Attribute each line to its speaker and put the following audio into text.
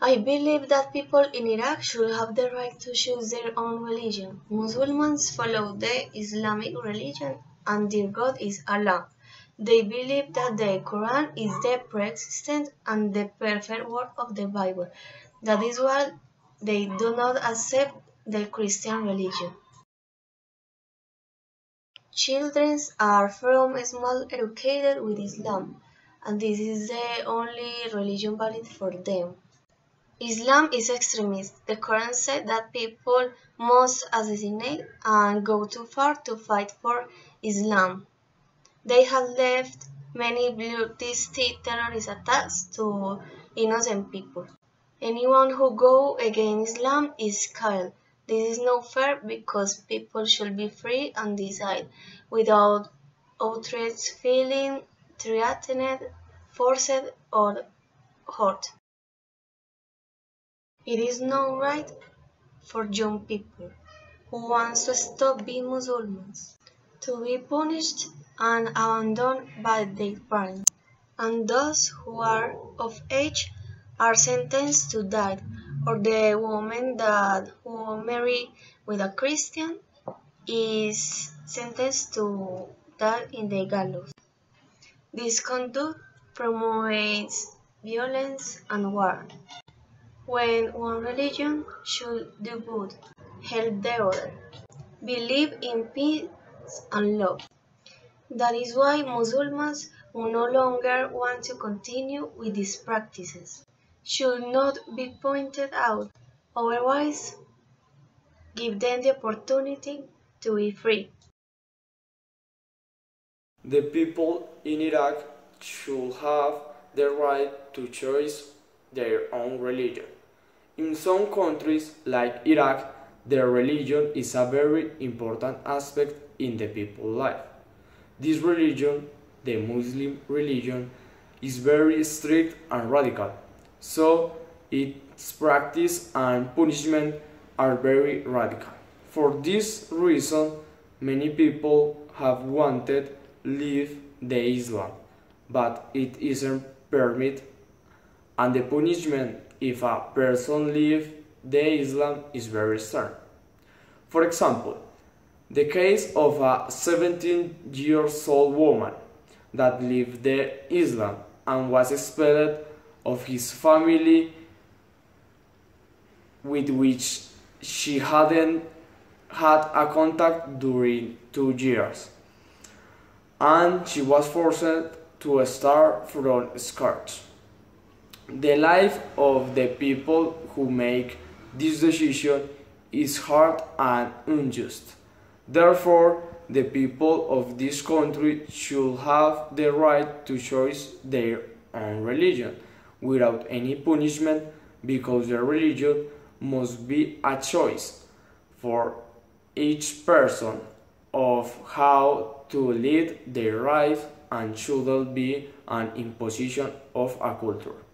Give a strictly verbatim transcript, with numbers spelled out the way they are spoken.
Speaker 1: I believe that people in Iraq should have the right to choose their own religion. Muslims follow the Islamic religion and their God is Allah. They believe that the Quran is the pre-existent and the perfect word of the Bible. That is why they do not accept the Christian religion. Children are from small educated with Islam, and this is the only religion valid for them. Islam is extremist. The Quran said that people must assassinate and go too far to fight for Islam. They have left many bloody terrorist attacks to innocent people. Anyone who goes against Islam is killed. This is not fair because people should be free and decide without outrage, feeling threatened, forced, or hurt. It is not right for young people who want to stop being Muslims to be punished and abandoned by their parents, and those who are of age are sentenced to die, or the woman that who marry with a Christian is sentenced to die in the gallows. This conduct promotes violence and war. When one religion should do good, help the other, believe in peace and love. That is why Muslims who no longer want to continue with these practices should not be pointed out. Otherwise, give them the opportunity to be free.
Speaker 2: The people in Iraq should have the right to choose their own religion. In some countries, like Iraq, their religion is a very important aspect in the people's life. This religion, the Muslim religion, is very strict and radical, so its practice and punishment are very radical. For this reason, many people have wanted leave the Islam, but it isn't permitted, and the punishment if a person leaves the Islam is very stern. For example, the case of a seventeen years old woman that left the Islam and was expelled of his family with which she hadn't had a contact during two years, and she was forced to start from scratch. The life of the people who make this decision is hard and unjust. Therefore, the people of this country should have the right to choose their own religion without any punishment, because their religion must be a choice for each person of how to lead their life and shouldn't be an imposition of a culture.